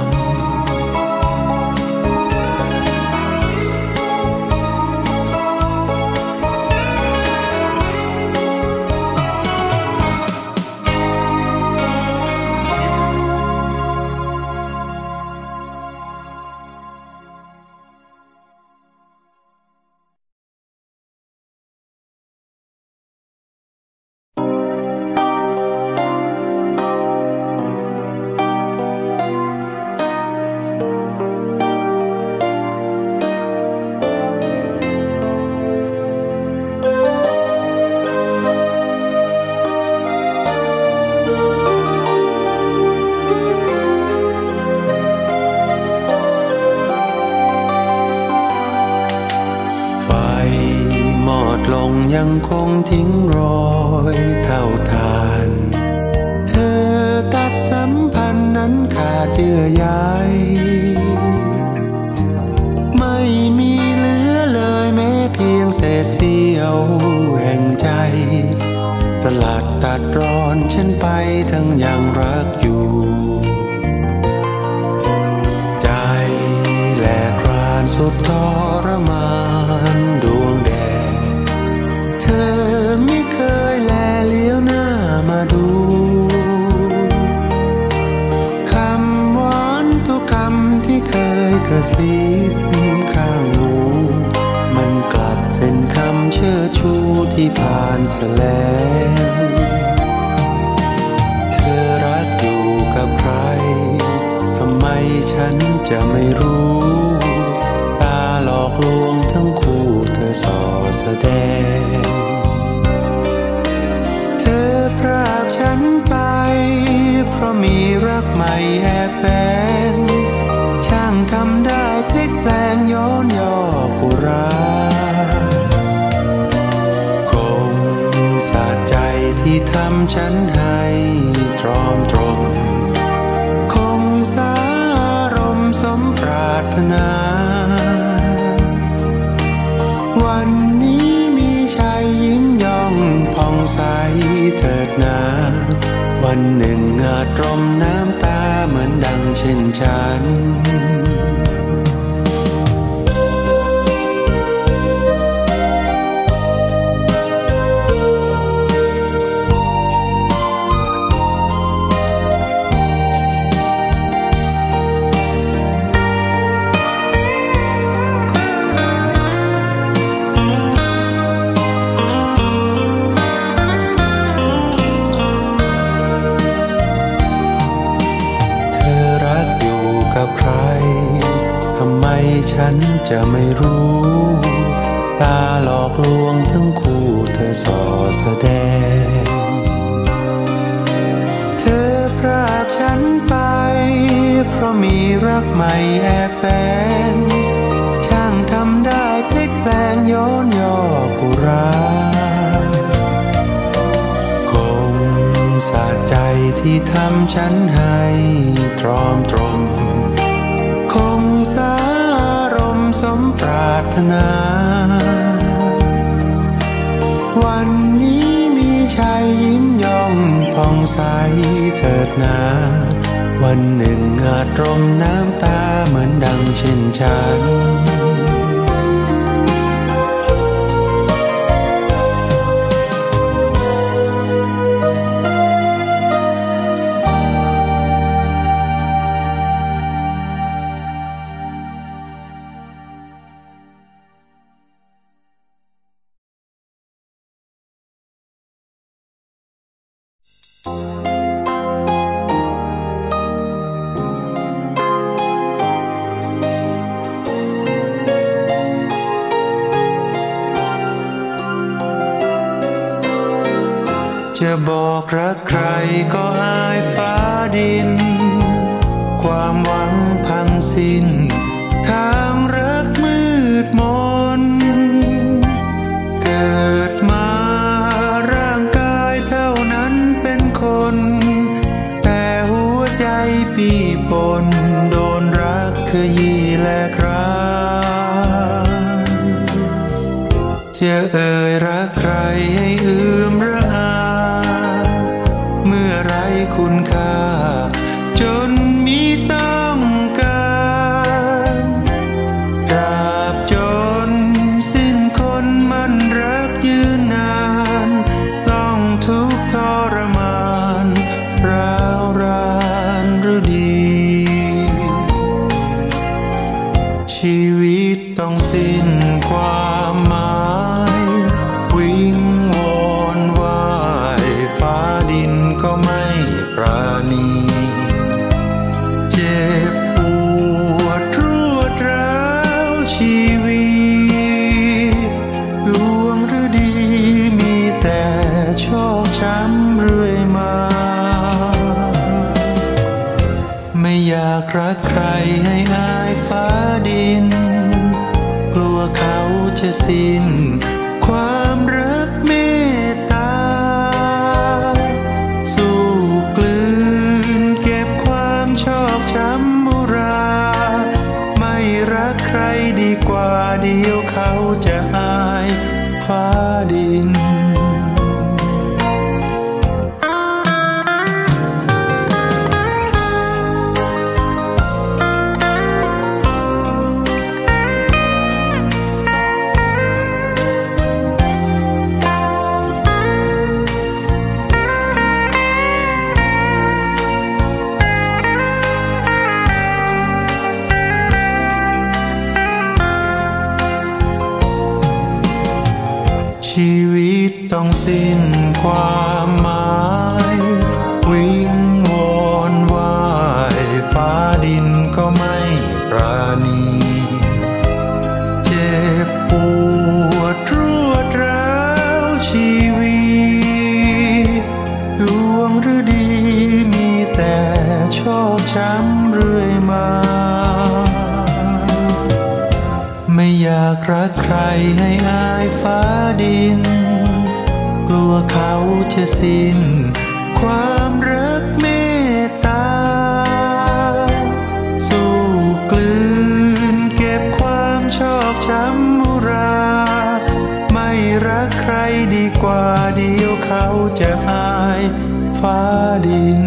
ลงยังคงทิ้งรอยเท่าทานเธอตัดสัมพันธ์นั้นขาดเยื่อใยไม่มีเหลือเลยแม้เพียงเศษเสี้ยวแห่งใจสลัดตัดรอนฉันไปทั้งยังรักอยู่ใจแหลกรานสุดทรมานดวงแดดเธอไม่เคยแลเลี้ยวหน้ามาดูคำหวานทุกคำที่เคยกระซิบข้างหูมันกลับเป็นคำเชิดชูที่ผ่านแสลงเธอรักอยู่กับใครทำไมฉันจะไม่รู้ตาหลอกลวงทั้งคู่เธอส่อแสดงเธอพรากฉันไปเพราะมีรักใหม่แอบแฝงช่างทำได้พลิกแปลงย้อนย่อกุราคงสะใจที่ทำฉันให้ตรอมตรมคงสารมสมปรารถนาวันนี้มีชัยยิ้มย่องผ่องใสเถิดนาวันหนึ่งอาจรมน้ำตาเหมือนดังเช่นฉันจะไม่รู้ตาหลอกลวงทั้งคู่เธอส่อแสดงเธอพรากฉันไปเพราะมีรักใหม่แอบแฝงช่างทำได้พลิกแปลงย้อนย่อกุราคงสะใจที่ทำฉันให้ตรอมตรมคงสารมสมปรารถนาวันนี้มีชัยยิ้มย่องผ่องใสเถิดนาวันหนึ่งอาจรมน้ำตาเหมือนดังเช่นฉันจะบอกรักใครก็อายฟ้าดินความหวังพังสิ้นทางรักมืดมนเกิดมาร่างกายเท่านั้นเป็นคนแต่หัวใจปีปนโดนรักขยี้และคราจะเอ่ยรักใครให้อืมระอาเมื่อไรคุณค่าจนมีต้องการตราบจนสิ้นคนมันรักยืนนานต้องทุกข์ทรมานร้าวรานหรือดีชีวิตต้องสิ้นความหมายวิงวอนวายฟ้าดินก็ไม่ปราณีเจ็บปวดรวดร้าวชีวิตดวงฤดีมีแต่โชคช้ำเรื่อยมาไม่อยากรักใครให้อายฟ้าดินกลัวเขาจะสิ้นความรักเมตตาสู้กลืนเก็บความชอกช้ำมุราไม่รักใครดีกว่าเดียวเขาจะอายฟ้าดินชีวิตต้องสิ้นความหมายวิงวอนวายฟ้าดินก็ไม่ปราณีเจ็บปวดรวดร้าวชีวิตดวงฤดีมีแต่โชคช้ำเรื่อยมาไม่อยากรักใครให้อายฟ้าดินกลัวเขาจะสิ้นความรักเมตตาสู้กลืนเก็บความชอกช้ำมุราไม่รักใครดีกว่าเดียวเขาจะอายฟ้าดิน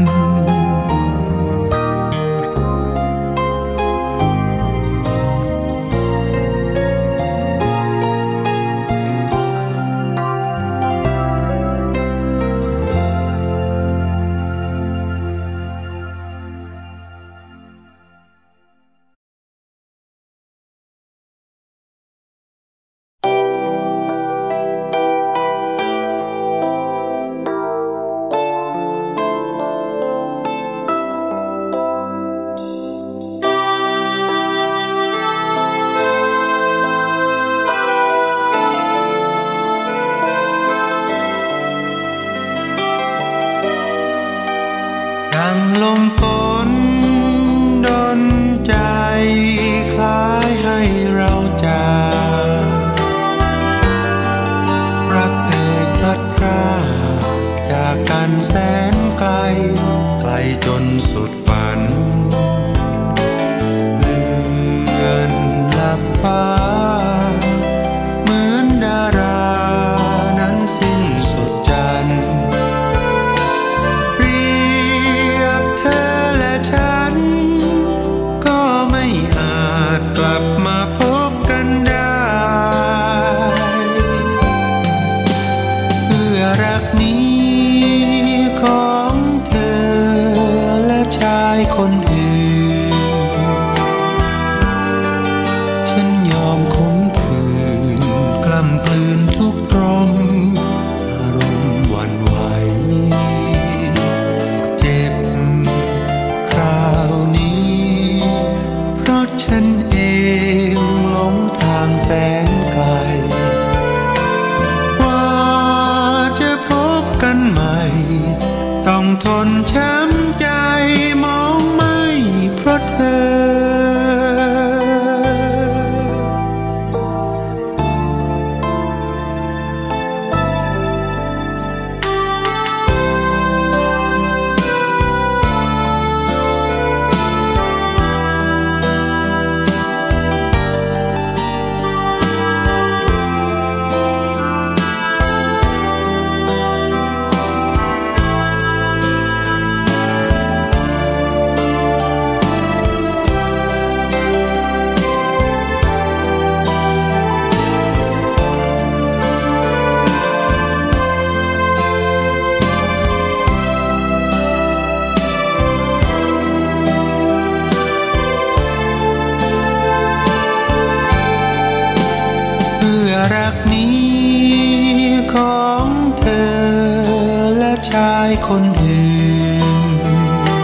รักนี้ของเธอและชายคนอื่น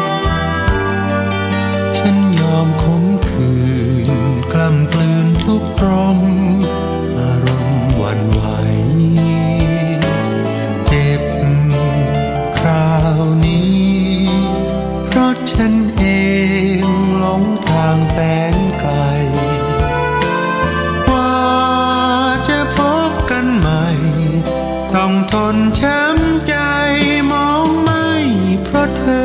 ฉันยอมขมขืนกล้ำกลืนทุกรมอารมณ์หวั่นไหวเจ็บคราวนี้เพราะฉันเองหลงทางแสนไกลต้องทนช้ำใจมองไม่เพราะเธอ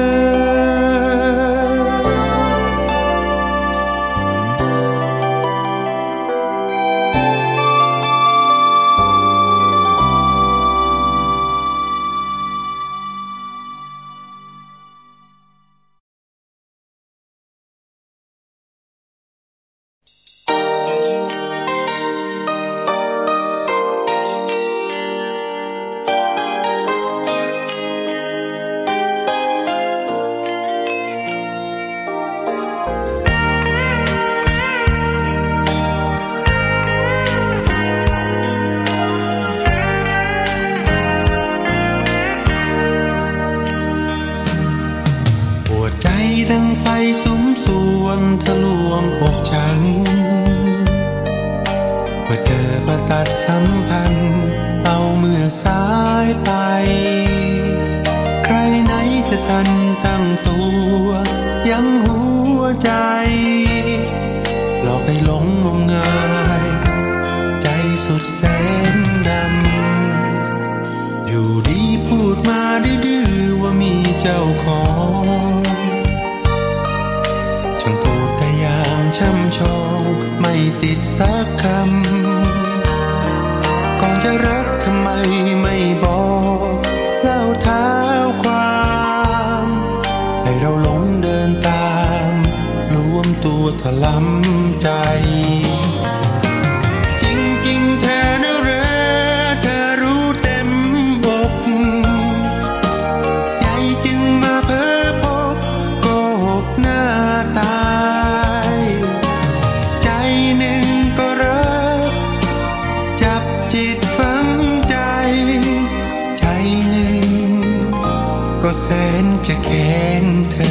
ดังไฟสุมสวงทะลวงอกฉันเมื่อเธอมาตัดสัมพันธ์เอาเมื่อสายไปใครไหนจะทันตั้งตัวยังหัวใจหลอกให้หลงงมงายใจสุดแสนดำอยู่ดีพูดมาดื้อๆว่ามีเจ้าของฉันพูดแต่อย่างช่ำชองไม่ติดสักคำก่อนจะรักทำไมไม่บอกเล่าเท้าความให้เราหลงเดินตามรวมตัวถลำใจจริงๆแท้นะเรอเธอรู้เต็มอกใจจึงมาเพ้อพบโกหกหน้าตายใจหนึ่งก็รักจับจิตฝังใจใจหนึ่งก็แสนจะแค้นเธอ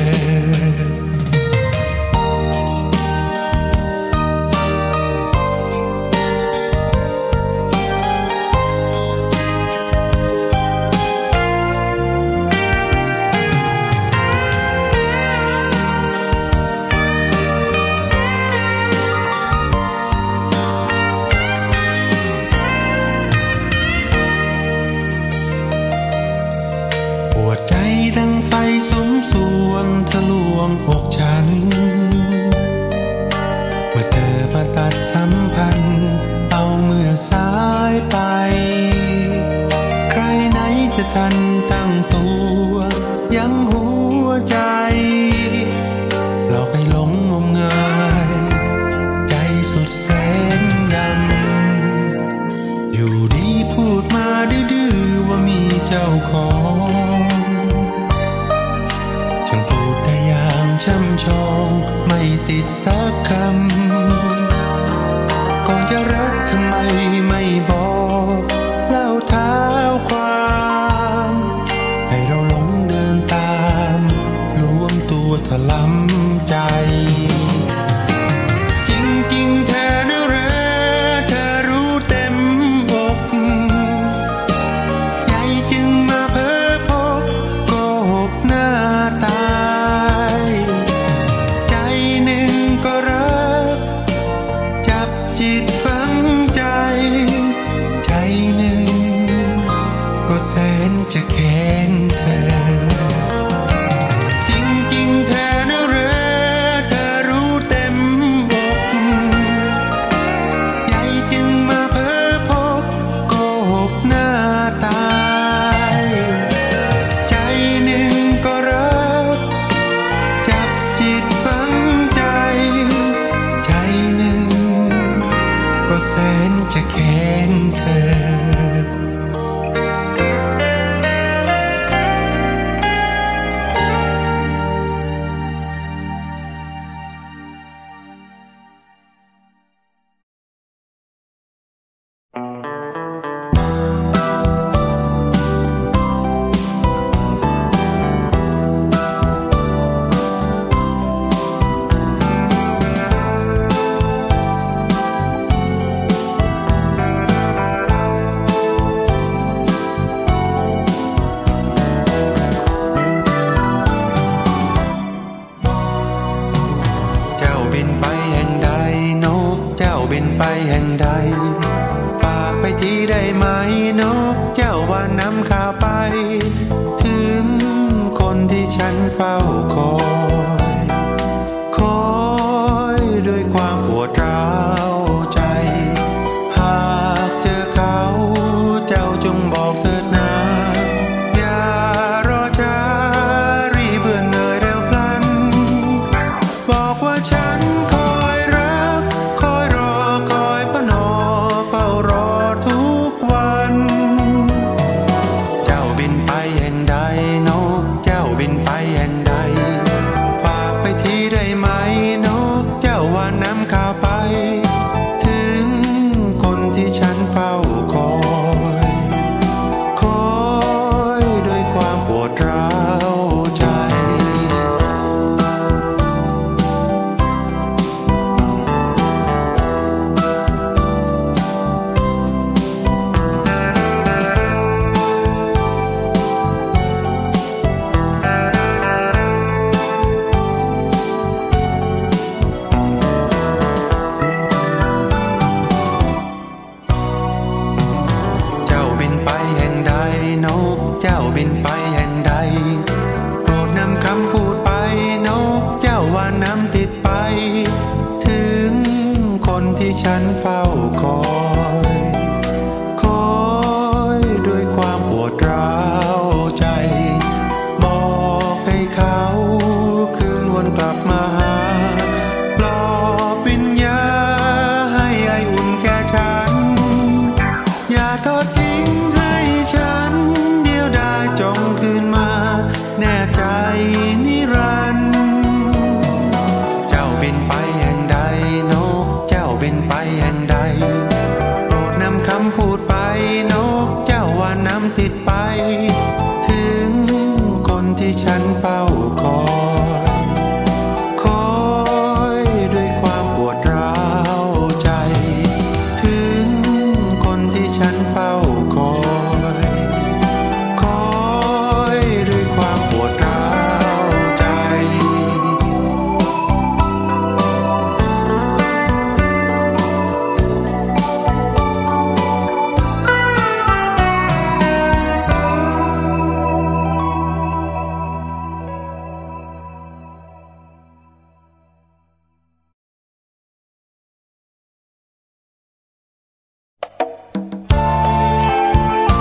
ดังไฟสุมสวงทะลวงอกฉันเมื่อเธอมาตัดสัมพันธ์เอาเมื่อสายไปใครไหนจะทันตั้งตัวยังหัวใจหลอกให้หลงงมงายใจสุดแสนดำอยู่ดีพูดมาดื้อๆว่ามีเจ้าของช่ำชองไม่ติดสักคำก่อนจะรักทำไมไม่บอกเล่าเท้าความให้เราหลงเดินตามรวมตัวถลำใจจริงๆแท้นะเรอเธอรู้เต็มอกใจจึงมาเพ้อพบโกหกหน้าตาใจหนึ่งก็รักได้ไหมนกเจ้าว่าน้ำข้าวไปถึงคนที่ฉันเฝ้าคอยคอยด้วยความปวดร้าวใจหากเจอเขาเจ้าจงบอกเถิดนะอย่ารอช้ารีบเบื่อเงยเร็วพลันบอกว่าฉันคอยรักคอยรอคอยปนอเฝ้ารอทุกวันเจ้าบินไปแห่งใดนกเจ้าบินไปแห่งใดฝากไปทีได้ไหมนกเจ้าว่าน้ำข้าวไปถึงคนที่ฉันเฝ้าคอยคอยด้วยความปวดร้าวใจเจ้าบินไปแห่งใดนกเจ้าบินไปแห่งใดโปรดนำคำพูดไปนกเจ้าว่าน้ำติดไปถึงคนที่ฉันเฝ้าคอยคอยด้วยความปวดร้าวใจบอกให้เขาคืนวนกลับมาหาปลอบวิญญาให้ไออุ่นแค่ฉันอย่าทอดทิ้งให้ฉันเดียวดายจงคืนมาแน่ใจนิรันดร์เจ้าบินไปแห่งใดนกเจ้าบินไปแห่งใดโปรดนำคำพูดไปนกเจ้าว่าน้ำติดไปถึงคนที่ฉันเฝ้าคอยคอยด้วยความปวดร้าวใจถึงคนที่ฉันเฝ้าคอยคอยด้วยความปวดร้าวใจเ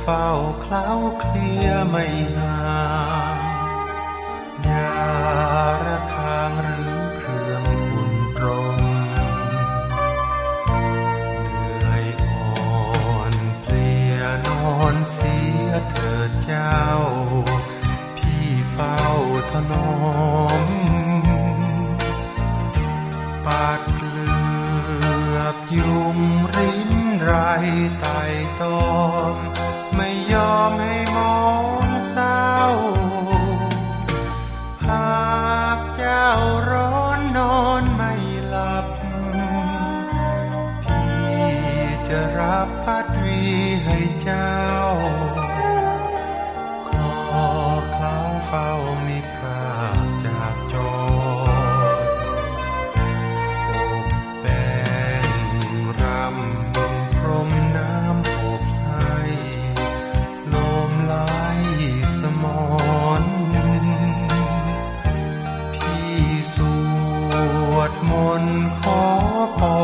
เฝ้าเคล้าเคลียไม่ห่างอย่าระคางหรือเครื่องคุณตรงเหนื่อยอ่อนเพลียนอนเสียเถิดเจ้าพี่เฝ้าถนอมปาดเกลือกยุงริ้นไรไต่ตอมไม่ยอมให้มองเศร้าหากเจ้าร้อนนอนไม่หลับพี่จะรับพัดวีให้เจ้าขอเขาเฝ้ามิพรากจากจอแป้งรำพรมน้ำอบให้ลมไหลสมรพี่สวดมนต์ขอพ